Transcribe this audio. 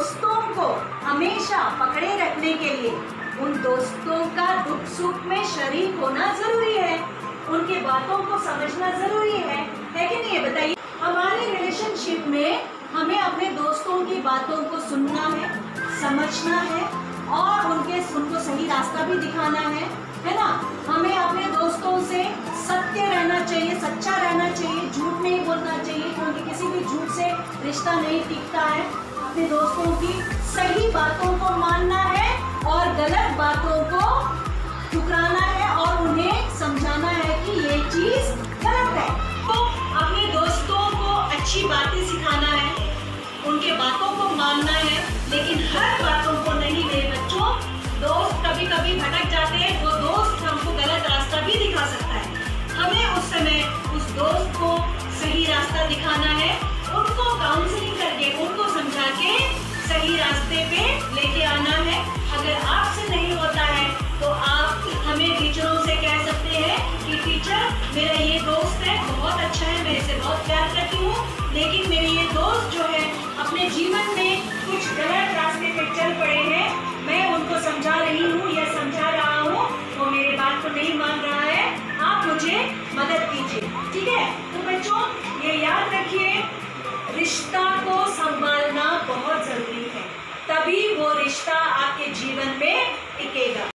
दोस्तों को हमेशा पकड़े रखने के लिए उन दोस्तों का दुख सुख में शरीक होना जरूरी है, उनके बातों को समझना जरूरी है कि नहीं? ये बताइए। हमारे रिलेशनशिप में हमें अपने दोस्तों की बातों को सुनना है, समझना है और उनको सही रास्ता भी दिखाना है ना? हमें अपने दोस्तों से सत्य रहना चाहिए, सच्चा रहना चाहिए, झूठ नहीं बोलना चाहिए, क्योंकि किसी भी झूठ से रिश्ता नहीं टिकता है। अपने दोस्तों की सही बातों को मानना है और गलत बातों को ठुकराना है और उन्हें समझाना है कि ये चीज गलत है। तो अपने दोस्तों को अच्छी बातें सिखाना है, उनके बातों को मानना है, लेकिन हर बातों को नहीं मेरे बच्चों। दोस्त कभी कभी भटक जाते हैं, वो दोस्त हमको गलत रास्ता भी दिखा सकता है। हमें उस समय उस दोस्त को सही रास्ता दिखाना है, उनको काउंसलिंग करके, उनको समझा के सही रास्ते पे लेके आना है। अगर आपसे नहीं होता है तो आप हमें टीचरों से कह सकते हैं कि टीचर मेरा ये दोस्त है, बहुत अच्छा है, मैं इसे बहुत प्यार करती हूँ, लेकिन मेरे ये दोस्त जो है अपने जीवन में कुछ गलत रास्ते पे चल पड़े हैं। मैं उनको समझा रही हूँ या समझा रहा हूँ, वो मेरे बात को नहीं मान रहा है, आप मुझे मदद कीजिए। ठीक है? तो बच्चों ये याद रखिए, रिश्ता को संभालना बहुत जरूरी है, तभी वो रिश्ता आपके जीवन में टिकेगा।